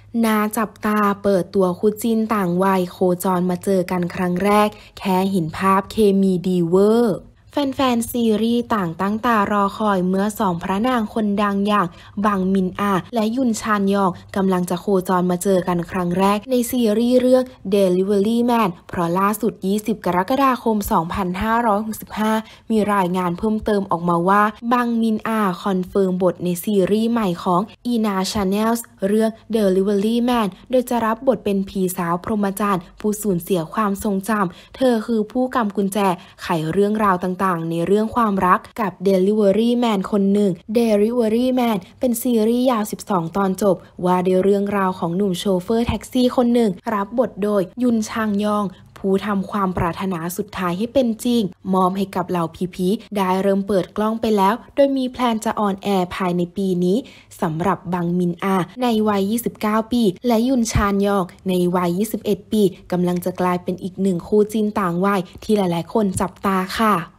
น่าจับตาเปิดตัวคู่จิ้นต่างวัยโคจรมาเจอกันครั้งแรกแค่เห็นภาพเคมีดีเวอร์แฟนๆซีรีส์ต่างตั้งตารอคอยเมื่อสองพระนางคนดังอย่างบังมินอาและยุนชานยองกำลังจะโคจรมาเจอกันครั้งแรกในซีรีส์เรื่อง Delivery Man เพราะล่าสุด 20 กรกฎาคม 2565 มีรายงานเพิ่มเติมออกมาว่าบังมินอาคอนเฟิร์มบทในซีรีส์ใหม่ของ Ina Channels เรื่อง Delivery Man โดยจะรับบทเป็นผีสาวพรหมจรรย์ผู้สูญเสียความทรงจำเธอคือผู้กำกุญแจไขเรื่องราวต่างในเรื่องความรักกับ Delivery Man คนหนึ่ง Delivery Man เป็นซีรีส์ยาว 12 ตอนจบว่าด้วยเรื่องราวของหนุ่มโชเฟอร์แท็กซี่คนหนึ่งรับบทโดยยุนชางยองผู้ทำความปรารถนาสุดท้ายให้เป็นจริงมอบให้กับเหล่าพีได้เริ่มเปิดกล้องไปแล้วโดยมีแพลนจะออนแอร์ภายในปีนี้สำหรับบังมินอาในวัย 29 ปีและยุนชานยองในวัย 21 ปีกำลังจะกลายเป็นอีกหนึ่งคู่จิ้นต่างวัยที่หลายๆคนจับตาค่ะ